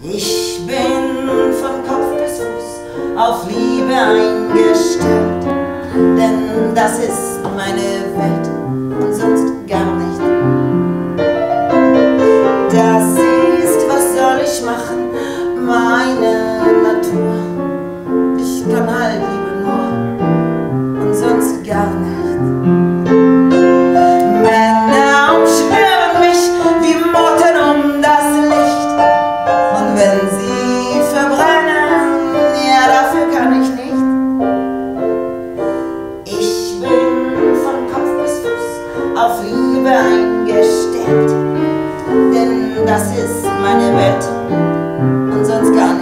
Ich bin von Kopf bis Fuß auf Liebe eingestellt, denn das ist meine Welt und sonst gar nicht. Das ist, was soll ich machen, meine Natur. Ich kann halt lieber nur und sonst gar nicht. Männer umschwirren mich wie Motten um das Licht, und wenn sie verbrennen, ja, dafür kann ich nicht. Ich bin von Kopf bis Fuß auf Liebe eingestellt, denn das ist meine Welt und sonst gar nicht.